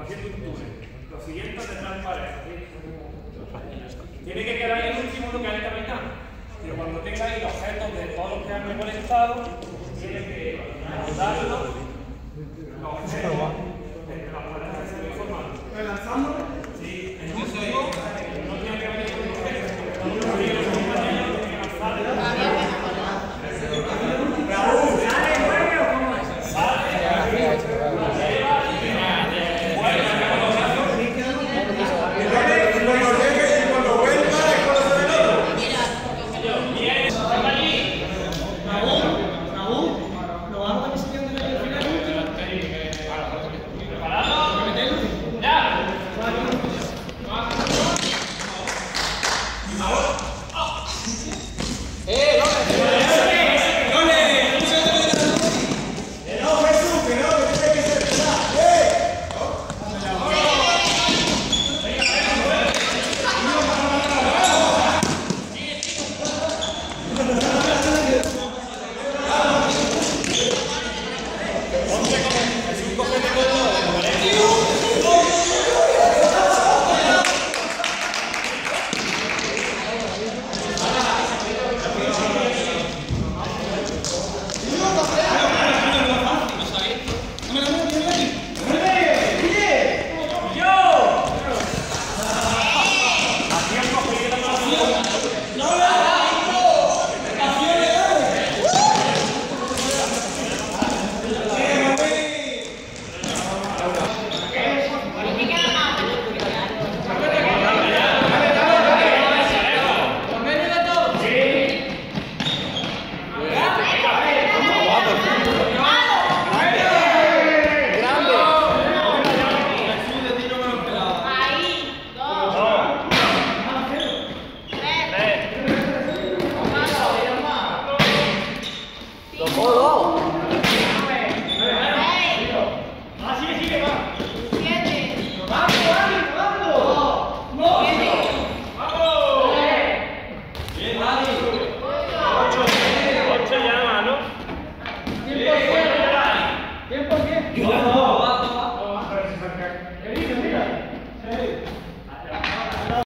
haciendo un túnel. Lo siguiente es detrás de pared. Tiene que quedar ahí el último lo que hay que mitad. Pero cuando tenga ahí los objetos de todos los que han recolectado, tiene que anotarlo los objetos entre las paredes que se han formado.